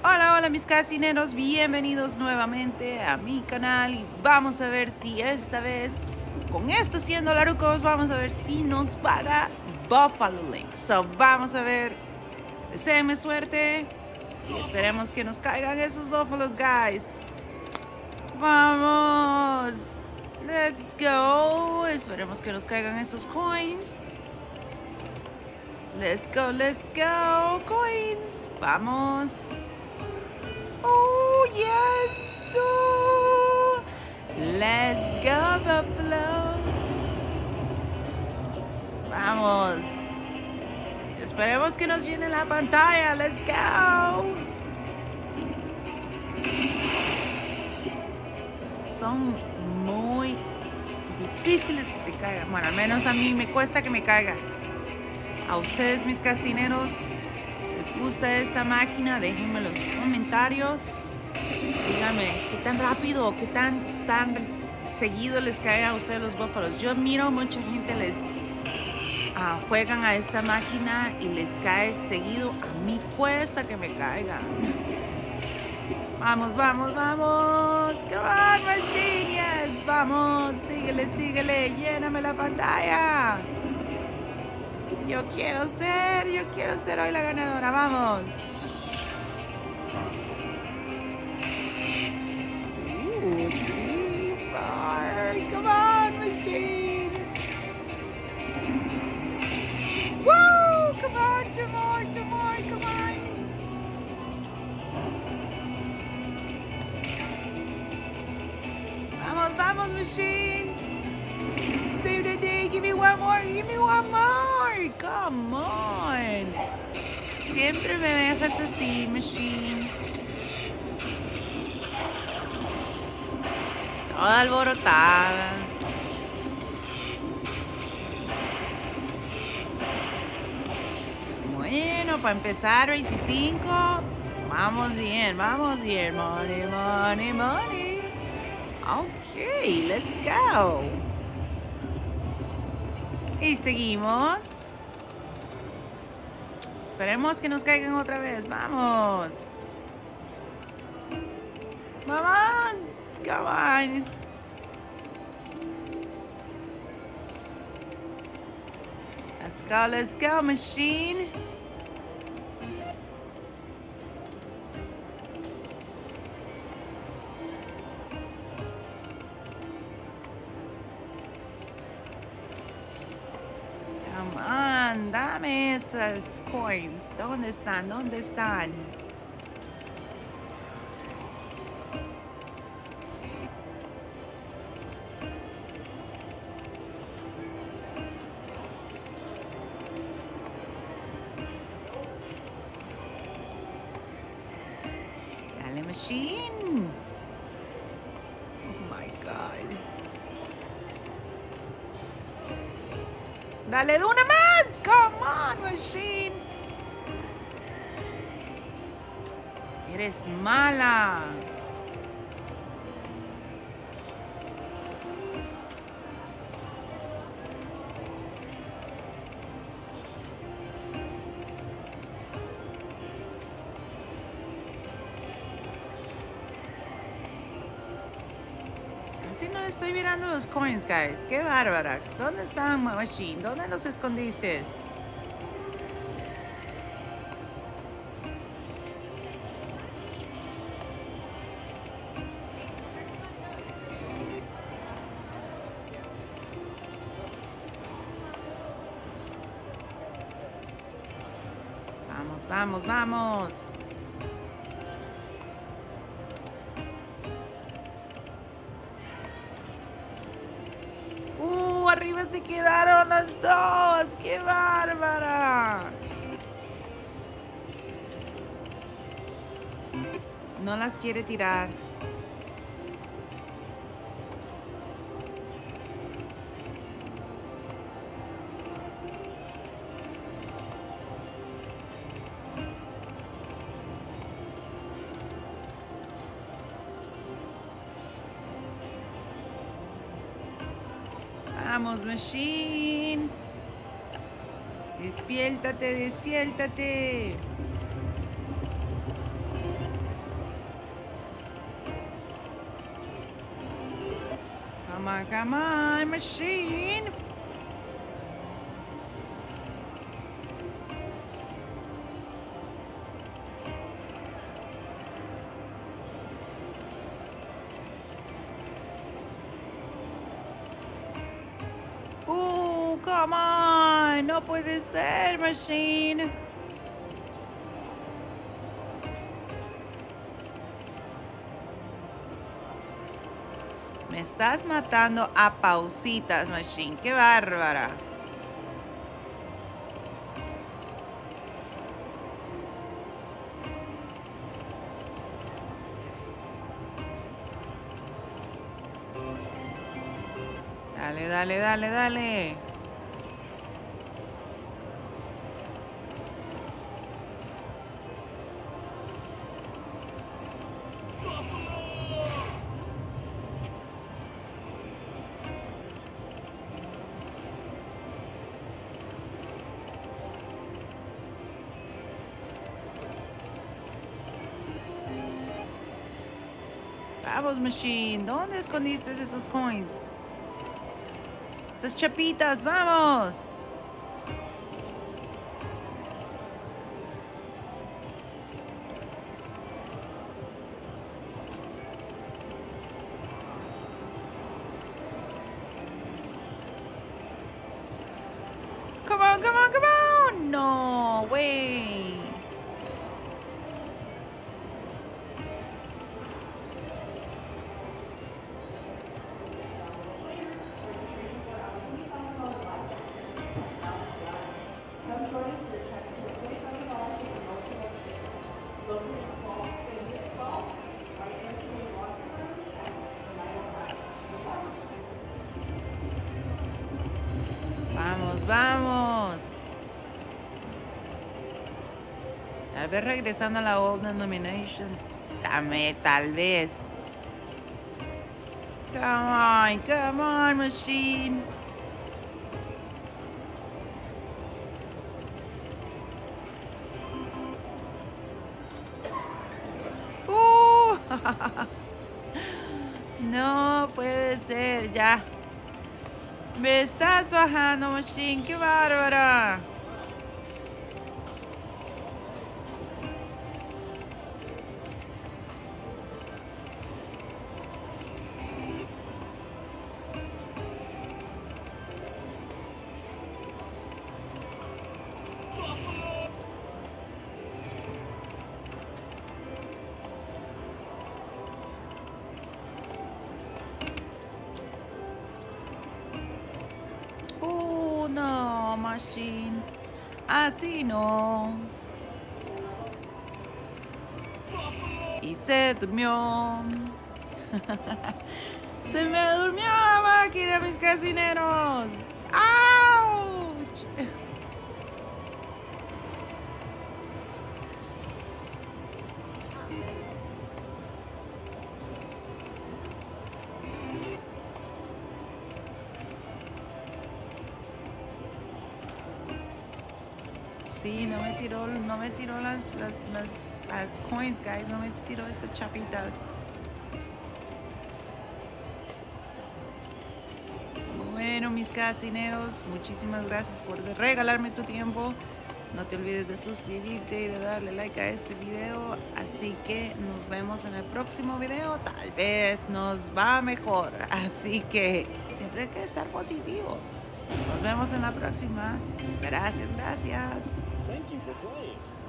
Hola, hola mis casineros, bienvenidos nuevamente a mi canal y vamos a ver si esta vez, con estos 100 dolarucos, vamos a ver si nos paga Buffalo Link. So, vamos a ver, deseenme suerte y esperemos que nos caigan esos Buffalos, guys. ¡Vamos! ¡Let's go! Esperemos que nos caigan esos coins. Let's go, coins. Vamos. Oh, yes! Oh, let's go, Buffalos. Vamos. Esperemos que nos llene la pantalla. Let's go. Son muy difíciles que te caigan. Bueno, al menos a mí me cuesta que me caigan. A ustedes, mis casineros, ¿les gusta esta máquina? Déjenme en los comentarios. Díganme, ¿qué tan rápido o qué tan seguido les caen a ustedes los búfalos? Yo miro mucha gente les juegan a esta máquina y les cae seguido. A mí cuesta que me caigan. Vamos, vamos, vamos. Come on, machine, yes. Vamos, síguele, síguele. Lléname la pantalla. Yo quiero ser hoy la ganadora. Vamos. Come on, machine. Woo! Come on, two more, come on. Vamos, machine. Save the day. Give me one more. Come on. Siempre me dejas así, machine. Toda alborotada. Bueno, para empezar, 25. Vamos bien. Money. Ok, let's go. Y seguimos. Esperemos que nos caigan otra vez. Vamos. Come on. Let's go, machine. Come on, dame esas coins. ¿Dónde están? Machine. Oh my God. Dale una más. Come on, machine. Eres mala. Casi no estoy mirando los coins, guys. Qué bárbara. ¿Dónde están, machine? ¿Dónde los escondiste? Vamos. Arriba se quedaron las dos. ¡Qué bárbara! No las quiere tirar. Vamos, machine. Despiértate. come on, machine. Come on, no puede ser, machine. Me estás matando a pausitas, machine. Qué bárbara. Dale, dale, dale, dale. Vamos, machine. ¿Dónde escondiste esos coins? Esas chapitas, vamos. Come on, come on, come on. No way. Vamos, vamos. Tal vez regresando a la Old Denomination. Dame, tal vez. Come on, machine. No puede ser, ya. Me estás bajando, machine. ¡Qué bárbara! No, machine. Así no. Y se durmió. Se me durmió la máquina, mis casineros. ¡Auch! Sí, no me tiró las coins, guys. No me tiró estas chapitas. Bueno, mis casineros, muchísimas gracias por regalarme tu tiempo. No te olvides de suscribirte y de darle like a este video. Así que nos vemos en el próximo video. Tal vez nos va mejor. Así que siempre hay que estar positivos. Nos vemos en la próxima. Gracias, gracias. Thank you for playing.